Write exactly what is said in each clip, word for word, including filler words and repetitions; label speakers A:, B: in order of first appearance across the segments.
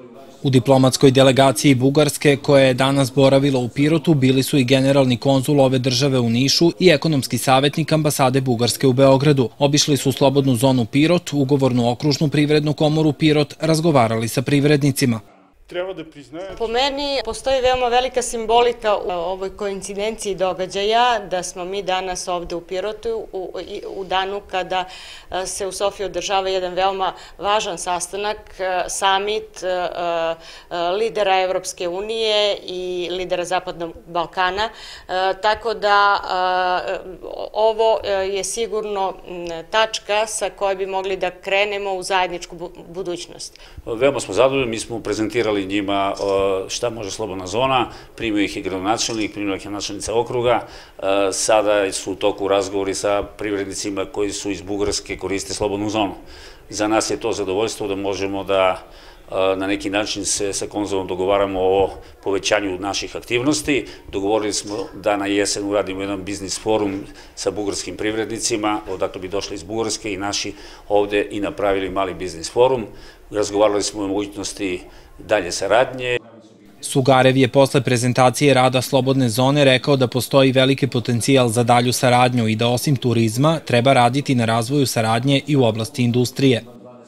A: U diplomatskoj delegaciji Bugarske, koja je danas boravila u Pirotu, bili su i generalni konzul ove države u Nišu i ekonomski savjetnik ambasade Bugarske u Beogradu. Obišli su slobodnu zonu Pirot, ugovornu okružnu privrednu komoru Pirot, razgovarali sa privrednicima.
B: Po meni postoji veoma velika simbolika u ovoj koincidenciji događaja da smo mi danas ovde u Pirotu u danu kada se u Sofiji održava jedan veoma važan sastanak, samit lidera Evropske unije i lidera Zapadnog Balkana, tako da ovo je sigurno tačka sa kojoj bi mogli da krenemo u zajedničku budućnost.
C: Veoma smo zadovoljni, mi smo prezentirali njima šta može slobodna zona, primio ih i gradonačelnik, primio ih je načelnica okruga, sada su u toku razgovori sa privrednicima koji su iz Bugarske koriste slobodnu zonu. Za nas je to zadovoljstvo da možemo da na neki način se sa konzulom dogovaramo o povećanju naših aktivnosti. Dogovorili smo da na jesen uradimo jedan biznis forum sa bugarskim privrednicima, odakle bi došli iz Bugarske i naši ovde i napravili mali biznis forum. Razgovarali smo o mogućnosti dalje saradnje.
A: Sugarev je posle prezentacije rada slobodne zone rekao da postoji veliki potencijal za dalju saradnju i da osim turizma treba raditi na razvoju saradnje i u oblasti industrije.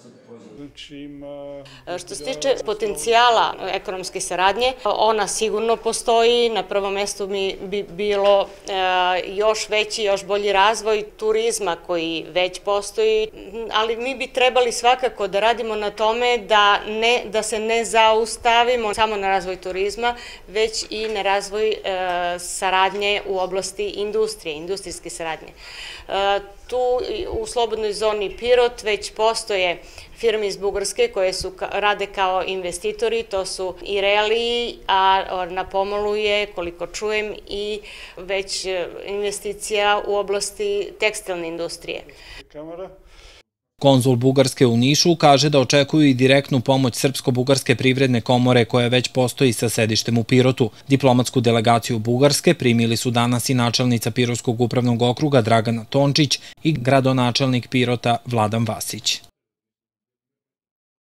B: Što se tiče potencijala ekonomske saradnje, ona sigurno postoji. Na prvom mestu bi bilo još veći, još bolji razvoj turizma koji već postoji, ali mi bi trebali svakako da radimo na tome da, ne, da se ne zaustavimo samo na razvoj turizma, već i na razvoj saradnje u oblasti industrije, industrijske saradnje. Tu u slobodnoj zoni Pirot već postoje firme iz Bugarske koje su, rade kao investitori, to su i Reali, a na pomolu je, koliko čujem, i već investicija u oblasti tekstilne industrije.
A: Konzul Bugarske u Nišu kaže da očekuju i direktnu pomoć Srpsko-bugarske privredne komore koja već postoji sa sedištem u Pirotu. Diplomatsku delegaciju Bugarske primili su danas i načelnica Pirotskog upravnog okruga Dragana Tončić i gradonačelnik Pirota Vladan Vasić.